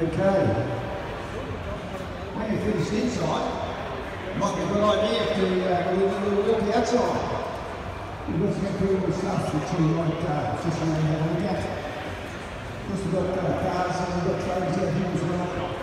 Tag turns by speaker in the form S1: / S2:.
S1: Okay. When you finish inside, it might be a good idea to walk outside. You've got some cool stuff that you might just want to have a look at. Of course, we've got cars and we've got trains out here as well.